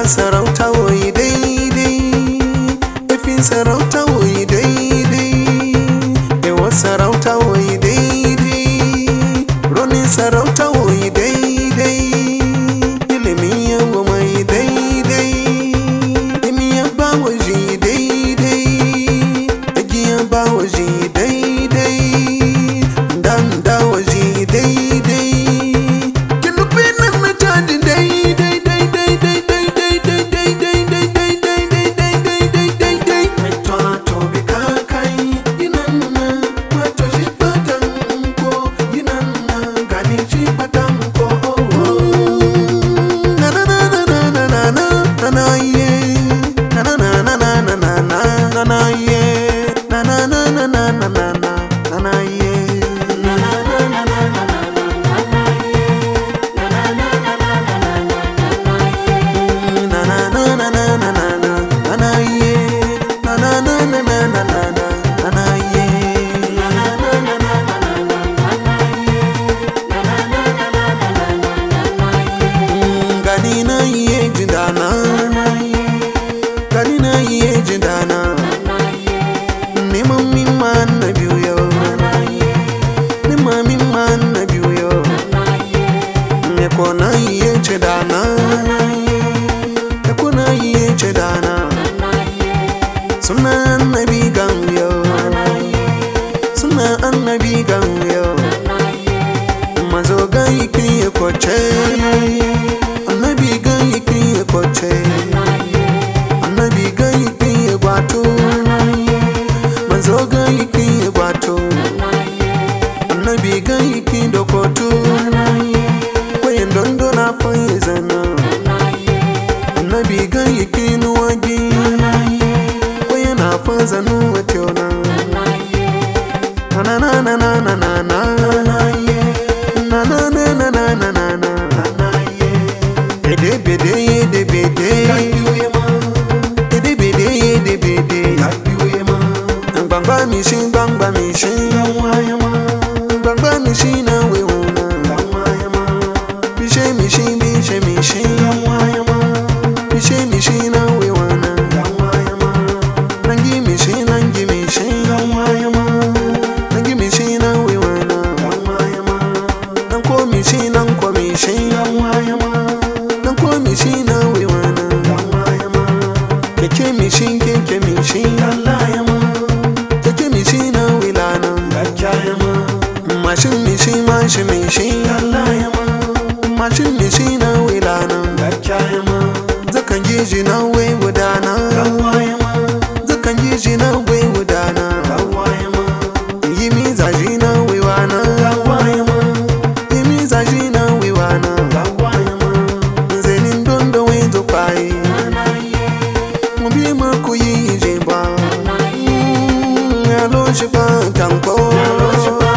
sarauta woyi daidai, ifin sarauta woyi daidai, ewa sarauta woyi daidai, ronin sarauta woyi daidai, ilimin yawa mai daidai, imiyan ba waje daidai, agiyan ba waje daidai, dan da waje daidai, kilubin nan mutane daidai. Annabi ganyo mazo gayi kriye koche, annabi gayi kriye koche, annabi gayi kriye gwato, mazo gayi kriye gwato, annabi gayi kriye dokoto, kwaye ndondo na faye zana, annabi gayi kriye nuwagi, kwaye na faza nuwa tiona. Na na na na na na na na na na na na na na na bede bede yede bede bede bede yede bede gbangba mishin gbangba mishin gbangba mishin na wewuna mishe mishin mishe mishin mishe mishin na wewuna nangi mishin nangi mishin mashin na wilana zakan ji na wai gudana zakan ji na wai gudana yi mi zaji na wiwana yi mi zaji na wiwana zenin don da wai zo kwaye mu bi ma ku yi je ba ya lo shi ba tanko ya lo shi ba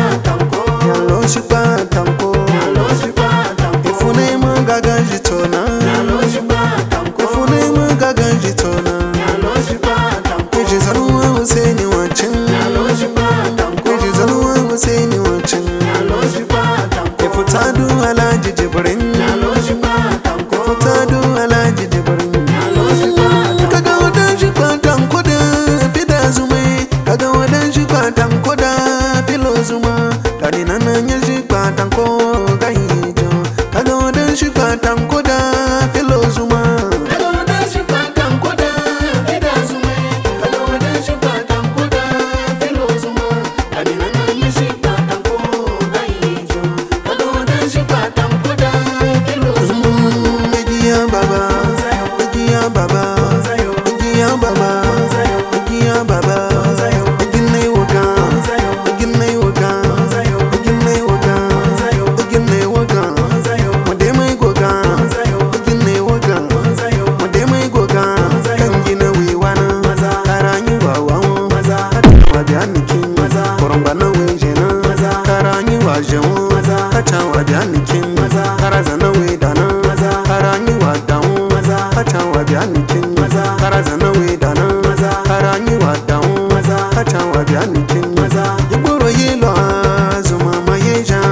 tanko ifune mu gaganji tona ifune mu gaganji tona eji zanuwa Hussaini wancin eji zanuwa Hussaini wancin ifutadu Alhaji Jibrin ifutadu Alhaji Jibrin kaga wadan shi kwatan koda fida zume kaga wadan shi kwatan koda filo zuma kani nan ya shi kwatan ko gayijo kaga wadan shi kwatan koda filo zuma kaga wadan shi kwatan koda fida zume kaga wadan shi kwatan koda filo zuma kani nan ya shi kwatan ko gayijo kaga wadan shi kwatan koda filo zuma egiya baba egiya baba egiya baba egiya baba eginne woga eginne woga eginne woga eginne woga wode mai goga eginne woga wode mai goga kan gina wiwana karanyi wawawo katawa bianikin koromba na wejena karanyi wajewo katawa bianikin karaza na wedana karanyi wadawo katawa bianikin karaza na wedana karanyi wadawo katawa bianikin yiburo yilo azuma mayeja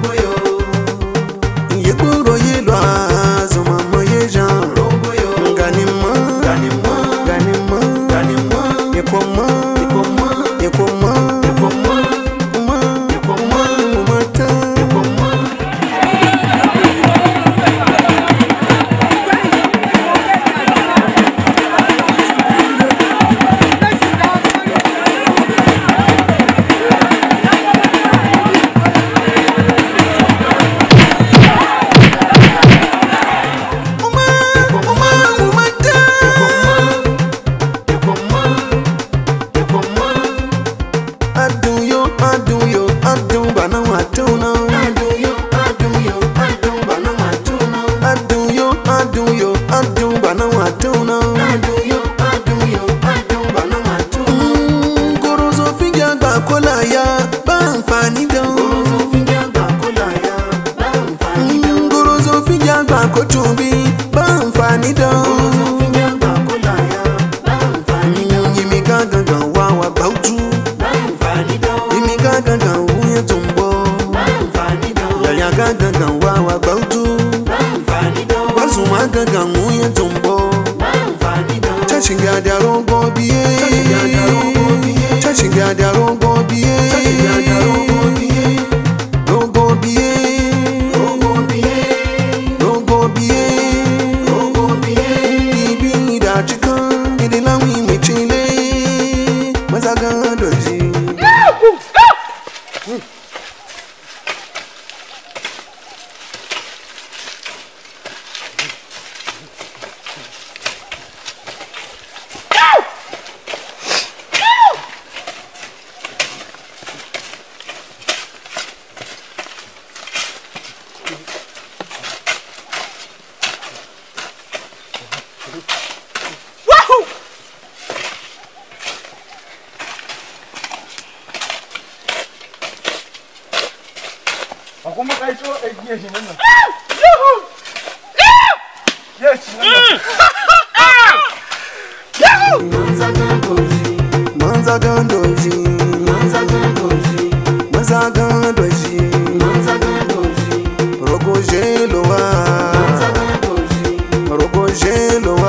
yiburo yilo azuma mayeja amfani da yimi gaga wawa bautu yimi gaga wuya tumbo yaya gaga wawa bautu wasu ma gaga wuya tumbo chashin gada rogo biye chashin gada rogo biye rogo biye rogo biye bibi da chikan idi lawi mi chile mazaga doji Como que isso é guia de mano? Yes, manza gandoji rogo gelo